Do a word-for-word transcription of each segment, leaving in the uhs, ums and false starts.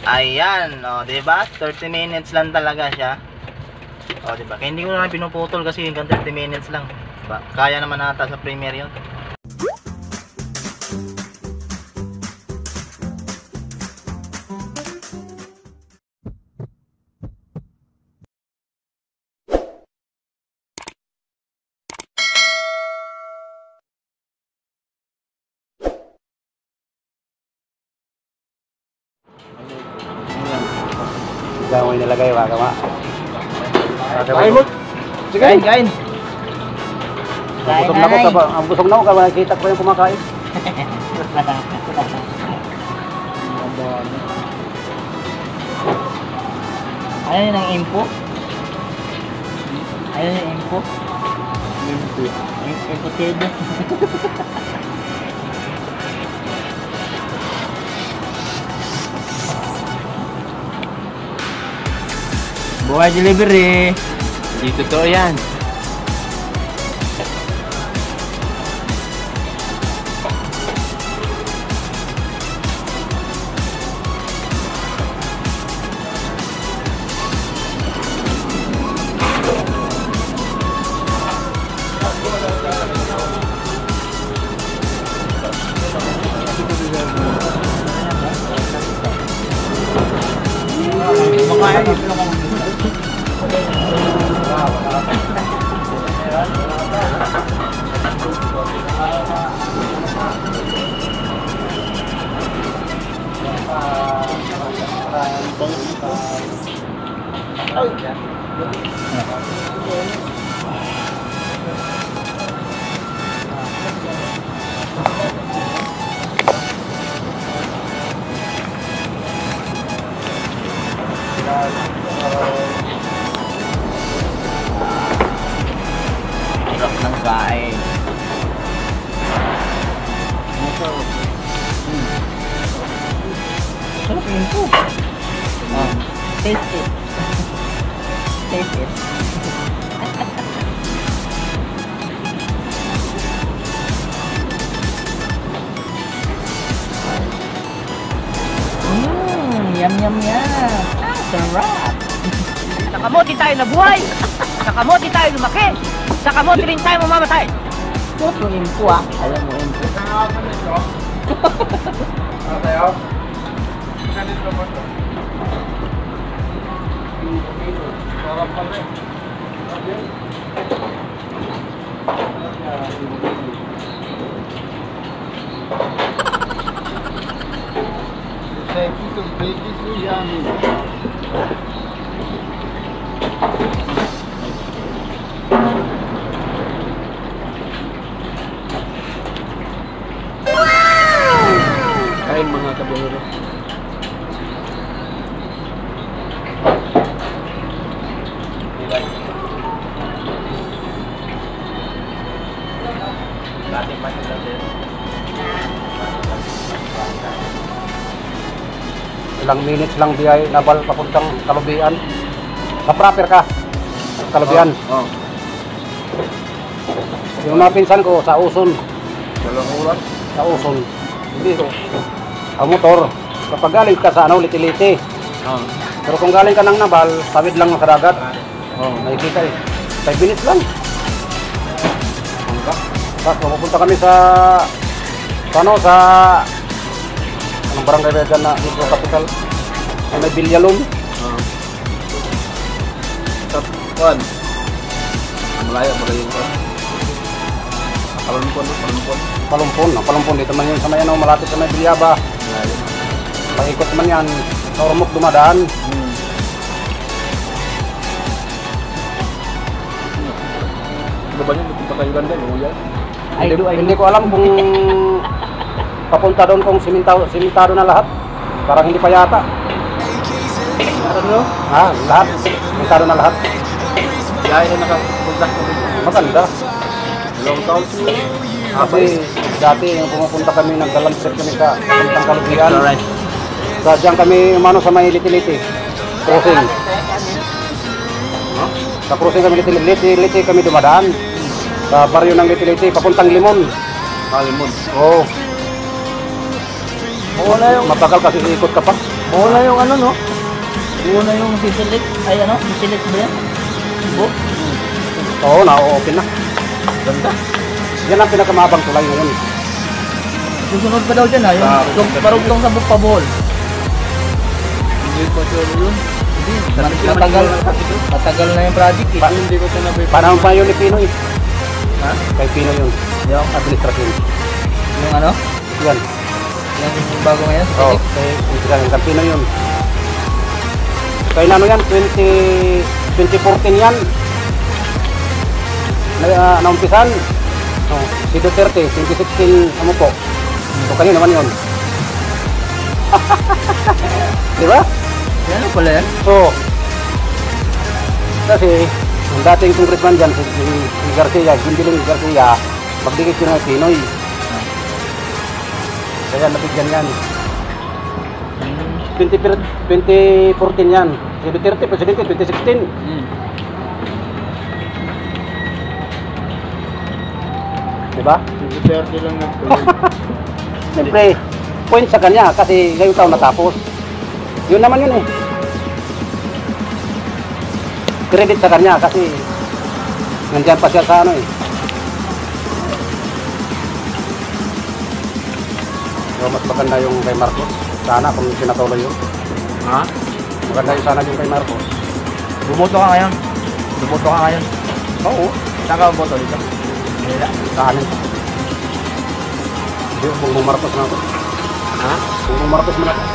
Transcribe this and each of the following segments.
Ayan, o, diba? thirty minutes lang talaga siya. O, diba? Kaya hindi ko na pinuputol kasi hanggang thirty minutes lang. Diba? Kaya naman nata sa Premiere yun. Diyan mo inilagay, baka ma. Kain mo! Sige! Kain, kain! Ang busog na ko, kaba, ang busog na ko, kaba nakikita ko yung kumakain. Ayaw yun ang info? Ayaw yung info? Info? Info tedo? Buhay delivery. Hindi totoo yan. Kumakain ito lang. Sarap ng kain. Sarap yun po. Oh, taste it. Taste it. Mmm, yum yum yum. Ah, sarap. Sa kamote tayo nabuhay! Sa kamote tayo lumaki! Sa kamote rin tayo mamamatay! Sarap yung info ah. Alam mo info. Ano tayo? Ganito naman ito. Sarap pa rin. Sai tutto il baby sugli anni. Kain mga kabahuro. Ilang minutes lang biyay nabal papuntang Kalubian. Sa proper ka. Kalubian. Oh, oh. Yung mga pinsan ko sa Uson. Dalawang oras. Sa Uson. Hindi. Ang motor, kapag galing ka sa ano, Liti-Liti. Oh. Pero kung galing ka ng Nabal, tawid lang sa dagat. Oh. Nakikita eh. five minutes lang. Tapos pupunta kami sa ano, sa anong barangay ba dyan na Negro Capital? May Bilyalon. Oh. Top one. Malaya ba kayo ko? Palumpon, palumpon. Palumpon, ang Palumpon dito man yun sa may ano, malapit sa may Bilyaba. Malaya. Pag-ikot man yan, sa Ormoc dumadaan. Hmm. Ano ba yun? Punta kayo ganda, no? Yan? Hindi, hindi ko alam kung papunta doon kung simentado, simentado na lahat. Parang hindi pa yata. Ano? Ah, lahat. Simentado na lahat. Kaya yun nakapunta ko dito. Maganda. Dalawang taon siya. Kasi dati yung pumupunta kami, nagdalang trip kami sa Puntang Kalubian. Sa dyan kami umano sa may Liti-Liti. Crossing. Sa crossing kami Liti-Liti, Liti kami dumadaan. Sa baryo ng Liti-Liti, papuntang Limon. Ah, limon. Oo. Oo na yung matagal kasi ikot ka pa. buo na yung ano, no? Buo na yung sisilit. Ay, ano? Sisilit ba yan? Buo? Oo, na-open na. Ganda. Yan ang pinakamabang tulay ngayon. Susunod pa daw dyan, ha? Ah, Yung parugtong sa Bukpabol. Hindi ko sure yun. Matagal. Matagal na yung project, eh. Hindi ko sinabi. Panahon pa yun ni Pinoy. Ha? Kay Pinoy yun. Yung, Administrasyon. yung ano? Yan. Yung bago ngayon? Oo, kay Administrasyon. Kay Pinoy yun. Kaya ano yan, twenty fourteen yan. Na, uh, naumpisan. Oh, si Duterte, twenty sixteen, ano po. So, kanina naman yun. Di ba? Yan ano pala yan? So, kasi, yung dating congressman dyan, si, si, si Garcia, Gindiling Garcia, magdikit yun ng Pinoy. Kaya nabigyan yan. twenty fourteen yan. Si Duterte, presidente, twenty sixteen. Hmm. Diba? Duterte lang nagtuloy. Siyempre, point sa kanya kasi ngayong taon natapos. Yun naman yun eh. Credit sa kanya kasi nandiyan pa siya sa ano eh. So, mas maganda yung kay Marcos. Sana kung pinatuloy yun. Ha? Maganda yung sana yung kay Marcos. Bumoto ka ngayon? Bumoto ka ngayon? Oo. Saan ka bumoto dito? Manila. Sa anin. Hindi, kung Marcos na ako. Ha? Kung Marcos na ako.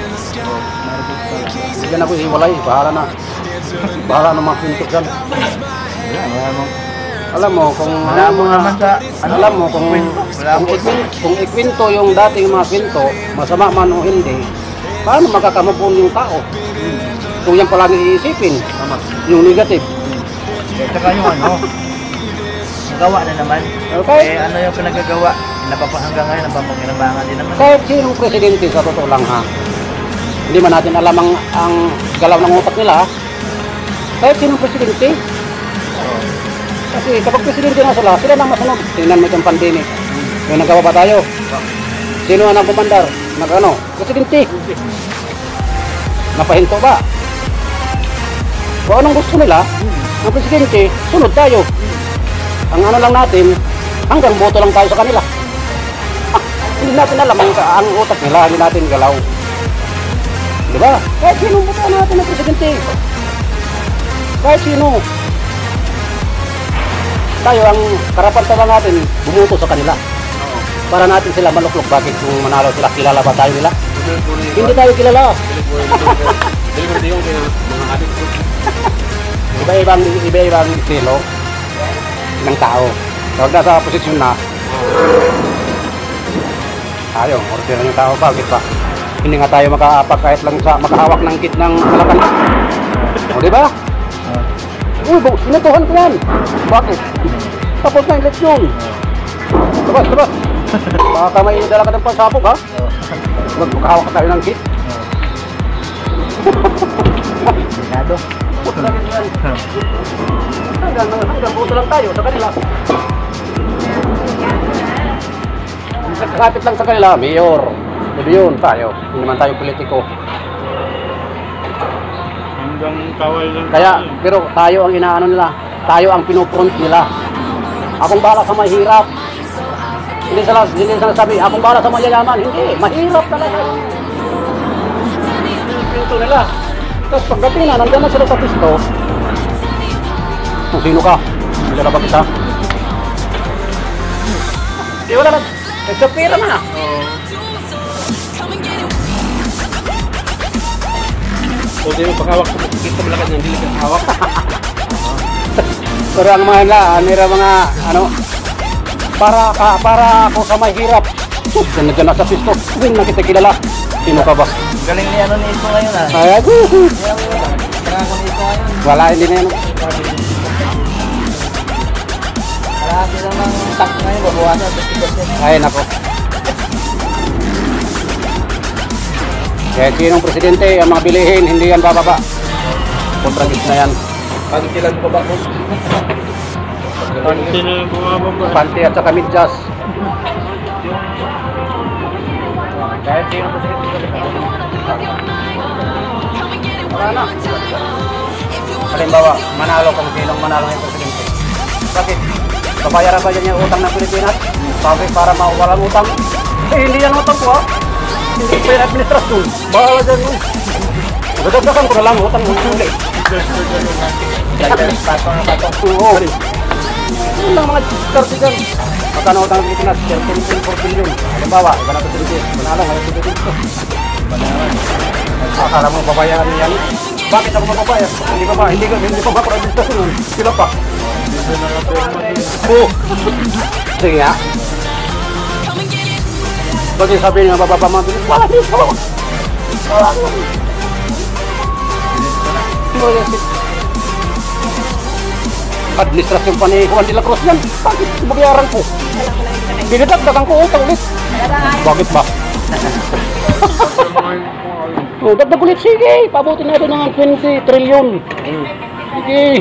Bigyan ako hiwalay. Bahala na. Bahala na mga pintok dyan. Wala mo. Alam mo kung Wala mo naman sa... Ano? alam mo kung Wala kung, mo. ikwin, kung ikwento yung dating mga kwento, masama man o hindi, paano makakamabon yung tao? Kung yan palagi iisipin, Tama. yung negative. At saka yung ano, nagawa na naman. Okay. Eh ano yung pinagagawa? Napapa hanggang ngayon, napapakinabangan din naman. Kahit sinong presidente sa totoo lang ha, hindi man natin alam ang, ang galaw ng utak nila ha. Kahit sinong presidente, kasi kapag presidente na sila, sila na masunod. Tingnan mo itong pandemic. May nagawa ba tayo? Sino ang kumandar? Nag ano? Presidente. Napahinto ba? Kung anong gusto nila, ng presidente, sunod tayo. Ang ano lang natin, hanggang boto lang tayo sa kanila. Ah, hindi natin alam ang, ang utak nila, hindi natin galaw. Di ba? Kahit sino boto natin ng presidente. Kahit sino. Tayo, ang karapan-tawa natin, bumuto sa kanila. Para natin sila maluklok. Bakit kung manalo sila, kilala ba tayo nila? Hindi tayo kilala. Delivery yung mga adik ko. Iba-ibang, iba-ibang estilo ng tao. Huwag na sa posisyon na. Tayo, order ng tao. Bakit ba? Hindi nga tayo makaapak kahit lang sa makahawak ng kit ng malakan. O, di ba? Uy, inutuhan ko yan. Bakit? Tapos na yung leksyon. Labas, labas. Baka may dala ka ng pansapok, ha? Huwag makahawak tayo ng kit. Delikado. Hanggang, hanggang buto lang tayo sa kanila. Kapit lang sa kanila, mayor. Sabi yun, tayo. Hindi naman tayo politiko. Hanggang kawal lang. Kaya, pero tayo ang inaano nila. Tayo ang pinupront nila. Akong bala sa mahirap. Hindi sila, hindi sila sabi, akong bala sa mayayaman. Hindi, mahirap talaga. Pinto nila. Tapos pagdating na, nandyan na sila sa pisto. Kung sino ka, hindi na ba kita? Di wala na. Nagsapira na. O di mo pakawak sa kita malakad ng dili ka hawak. Pero ang mga nila, nila mga ano, para ka, para ako sa mahirap. Diyan na dyan na sa pisto. Hindi na kita kilala. Sino ka ba? Galing ni ano ni Ito ngayon, ha? Ay, ako. Kaya ko ni Ito ngayon. Wala, hindi na yan. Marami lang ng tax ngayon, babawasan fifty percent. Ay, nako. Kaya sinong presidente, ang mga bilihin, hindi yan bababa. Kontragis na yan. Pagkilan ko ba ko? Panty na yung bumababa. Panty at saka midyas. Kahit sino presidente. Wala na. Halimbawa, manalo kung sinong manalo ng presidente. Bakit? Babayaran ba yan yung utang ng Pilipinas? Bakit para mawalang utang? Eh, hindi yan utang ko, ha? Hindi ko yung administrasyon. Bahala dyan yun. Magdagdagan ko na lang utang ng huli. Patong na patong. Oo. Yun lang mga diskarte dyan. Magkano utang ng Pilipinas? thirteen point four billion. Halimbawa, iba na ito Pilipinas. Manalo ngayon sa Pilipinas. Akala mo babayaran niyan? Bakit ako mababayar? Hindi pa ba? Hindi, hindi pa ba para administrasyon? Sila pa. Oo. Sige nga. Bakit sabihin nga bababa mga bilis? Wala dito! Wala dito! Administrasyon pa ni Juan de la Cruz yan. Bakit babayaran ko? Binidagdagan ko utang ulit. Bakit ba? Oh, dagdag ulit. Sige, pabutin natin ng twenty trillion. Sige.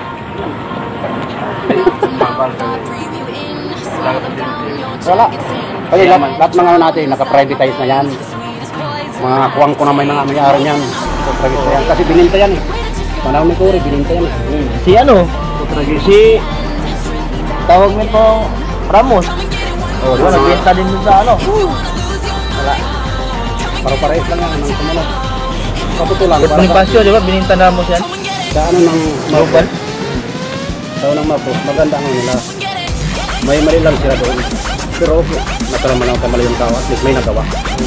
Wala. Kasi lahat, lahat ng ano natin, naka-privatize na yan. Mga kuwang ko na may mga may-ari niyan. Naka-privatize na yan. Kasi bininta yan eh. Panahon ni Cory, bininta yan eh. Si ano? Si... Tawag mo po Ramos. Oh, diba? Nagbenta din dun sa ano? Wala. Para-pareis lang yan. Anong sumunod. Kaputo lang. Ba't Bonifacio, di ba? Bininta na Ramos yan? Sa ano ng Marcos. Sa unang Marcos, maganda ang nila. May mali lang sila doon. Pero okay, nataraman ang kamali yung tao at least may nagawa.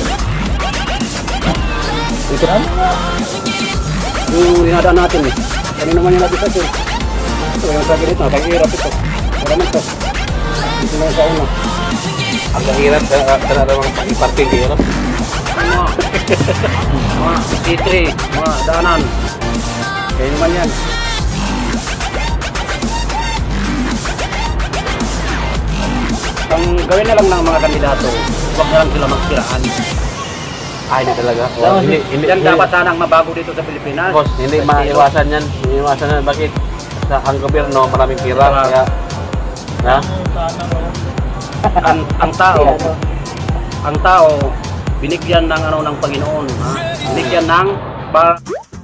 Ito na? Yung dinadaan natin eh. Kanina naman yung nabitas eh. Ito yung sabi nito, nakahirap ito. Maramit ito. Ito na yung sa una. Ang hirap sa naman pag-iparting kayo, no? Mga T three, mga daanan. Kaya naman yan. Ang gawin na lang ng mga kandidato, huwag na lang sila magsiraan. Ay, hindi talaga. So, hindi, hindi, Yan hindi, dapat sanang mabago dito sa Pilipinas. boss, hindi maiwasan yan. Hindi maiwasan yan. Bakit? Sa ang gobyerno, maraming pira. Kaya, ha? ang, ang tao, ang tao, binigyan ng ano ng Panginoon. Ha? Binigyan ng... Pa